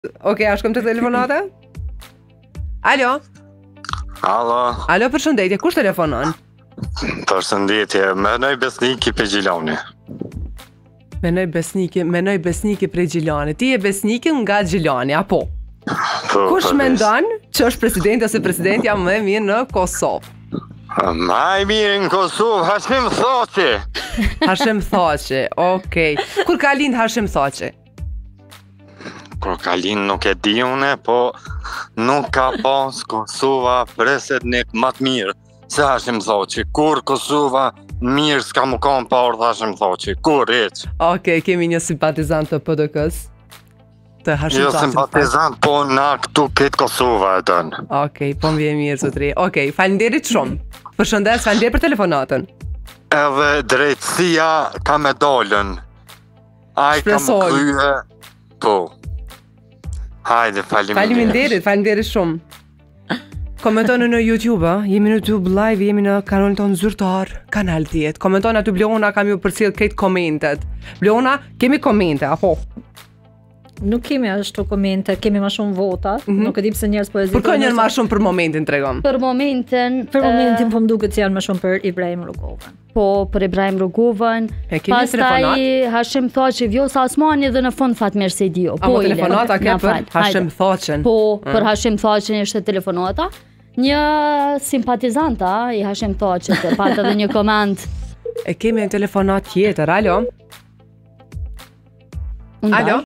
Okej, a shkojmë te telefonata? Alo? Alo, përshëndetje, kush telefonon? përshëndetje, Menoj Besniki për Gjilani. Menoj Besniki prej Gjilani. Ti je Besniki nga Gjilani, apo? Kush mendon që është presidenti ose presidentja më e mirë në Kosovë? Ma e mirë në Kosovë, Hashim Thaçi. Hashim Thaçi, okej. Kur ka lind Hashim Thaçi? Kur ka lind nuk e di une, po nuk ka pas Kosova president më të mirë se Hashim Thaçi. Kur Kosova mirë s'ka më kanë parë Hashim Thaçi, kur hiç. Okej, kemi një simpatizant të PDK-s. Të Hashim Thaçi. Jo simpatizant, po na këtu këtë Kosova e dënë. Okej, po më vjen mirë zotëri. Okej, faleminderit shumë. Përshëndes, faleminderit për telefonatën. Edhe drejtësia ka me dalën. Ai ka më krye. Po. Hajde, faleminderit. Faleminderit shumë. Komentoni në YouTube, jemi në YouTube Live, jemi në kanalin tonë zyrtar, kanal 10. Komentoni aty Blona, kam ju përcjell këtë komentet. Blona, kemi komente, apo? Nuk kemi ashtu komente, kemi më shumë vota. Nuk e di pse njerëz po hezitojnë. Për kë janë më shumë për momentin, tregom? Për momentin po më duket se janë më shumë për Ibrahim Rrugovën. Po, për Ibrahim Rrugovën. Pastaj Hashim Thaçi, Vjosa Osmani dhe në fund Fatmir Sejdio. Po, telefonata ke për Hashim Thaçin. Po, për Hashim Thaçin ishte telefonata. Një simpatizanta i Hashim Thaçit e pat edhe një koment. E kemi një telefonat tjetër, alo? Alo?